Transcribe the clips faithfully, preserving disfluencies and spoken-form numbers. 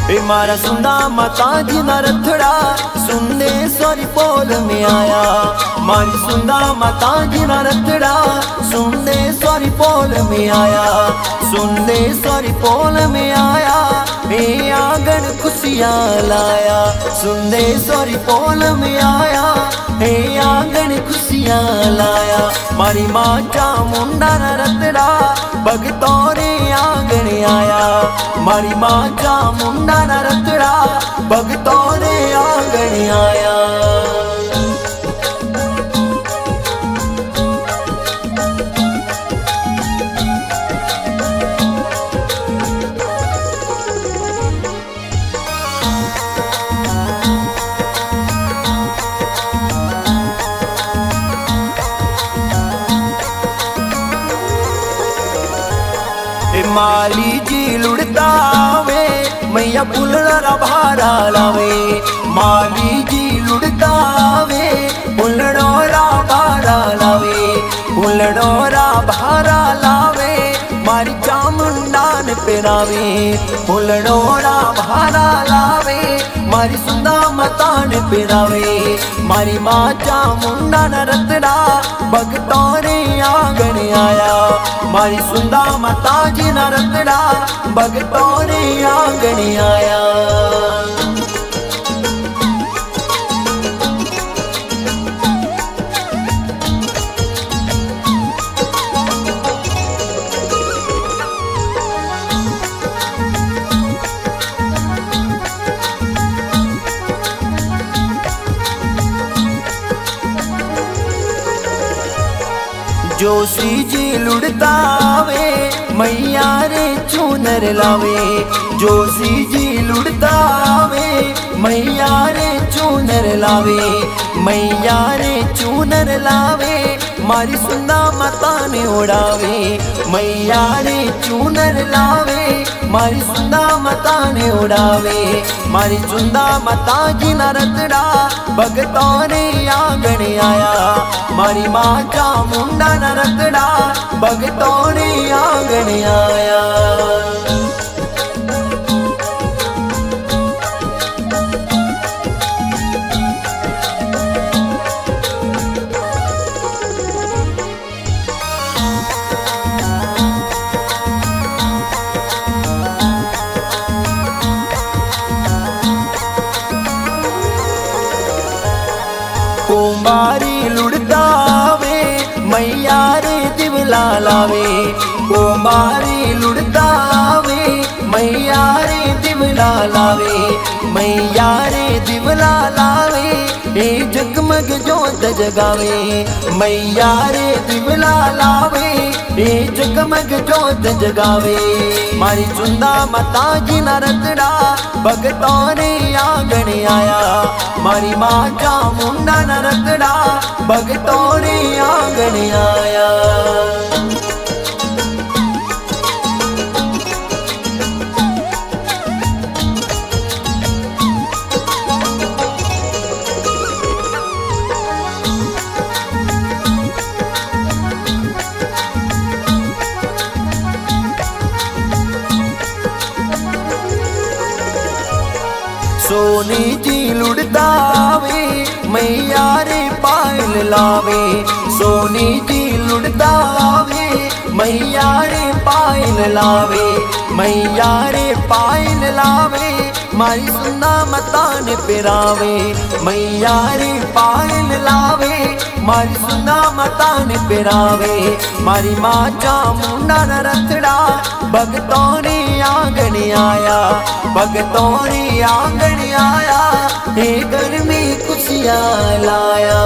ए मारा सुंदा माता जी ना रथड़ा सुनने सॉरी पोल में आया। मारी सुंदा माता जी ना रथड़ा सुनने सॉरी पोल में आया। सुनने सॉरी पोल में आया ए आंगन खुशियाँ लाया। सुनने सॉरी पोल में आया ए आंगन खुशियाँ लाया। मारी माँ चा मुंडा ना रथड़ा भगतोरे आंगन आया। मारी माँ चा मुंडा ना रथड़ा भगतोरे आंगन आया। माली जी लुड़ता वे मैया पुलड़ा भारा लावे। माली जी लुड़ता वे पुलड़ोरा भारा लावे। पुलड़ोरा भारा लावे मारी चामुंडान पेरावे। पुलड़ोरा भारा लावे मारी सुंदा मतान पेरावे। मारी माँ चामुंडा न रतड़ा भगतोरे आंगन आया। मारी सुंदा माता जी ना रतड़ा भगतोरे आंगन आया। जोशी जी लुड़ता वे मैया रे चूनर लावे। जोशी जी लुड़ता वे मैया रे चूनर लावे। मैया रे चूनर लावे मारी सुंदा माता ने उड़ावे। मैया रे चूनर लावे मारी सुंदा माता ने उड़ावे। मारी सुंदा माता जी ना रतड़ा भगतोरे आंगन आया। मारी माँ चा मुंडा ना रतड़ा भगतोरे आंगन आया। कुमारी लुड़ता वे मैया रे दिवला लावे। कुमारी लुड़ता वे मैया रे दिवला लावे। मैया रे दिवला लावे ए जगमग जोत जगावे। मैया रे दिवला लावे ए जगमग जोत जगावे। मारी चुंदा माता जी ना रतड़ा भगतोरे आंगन आया। मारी माँ चा मुंडा ना रतड़ा भगतोरे आंगन आया। सोनी जी लुड़ता वे मैया रे पायल लावे। सोनी जी लुड़ता वे मैया रे पायल लावे। मैया रे पायल लावे मारी सुंदा माता ने पेरावे। मैया रे पायल लावे मारी सुंदा माता ने पेरावे। मारी माँ चा मुंडा न रथड़ा भगतोरे आंगन आया। भगतोरे आंगन आया हे घर में खुशियाँ लाया।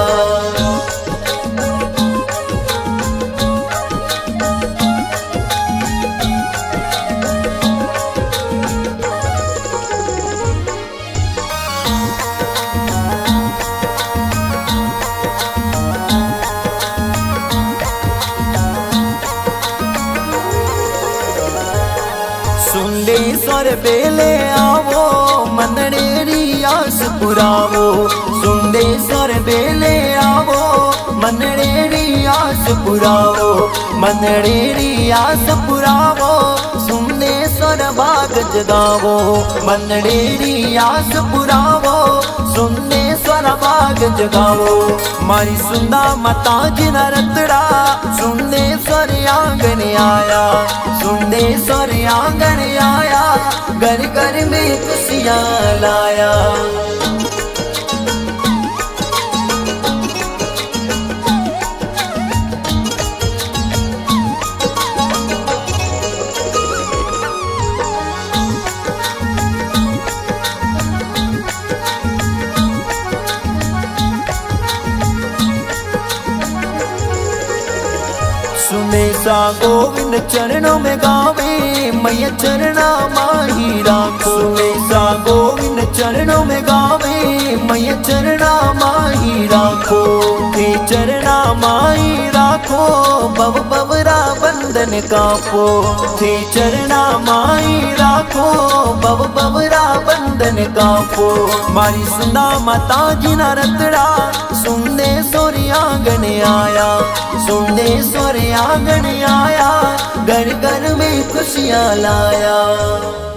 सुंदेश्वर बेले आवो मनड़ेरी आस पुरावो। सुंदेश्वर बेले आवो मनड़ेरी आस पुरावो। मनड़ेरी आस पुरावो सुंदेश्वर स्वर भाग जगावो, मनडेरी आस पुरावो, सुनने स्वर भाग जगावो। मारी सुंदा माता जिन रतड़ा, सुनने स्वर आंगन आया, सुनने स्वर आंगन आया, घर घर में खुशियाँ लाया। सुने सा गोविंद चरणों में गावे, मैया चरणा माही राखो। सुने सा गोविंद चरणों में गावे, मैया चरणा माही राखो। हे चरणा माही राखो, बब बबरा बंधन कापो। हे चरणा माही राखो, बब बबरा बंधन कापो। मारी सुना माता जी ना रतड़ा, सुनने सोरी आंगन आया, सुनने सोरी आंगन आया, घर घर में खुशियाँ लाया।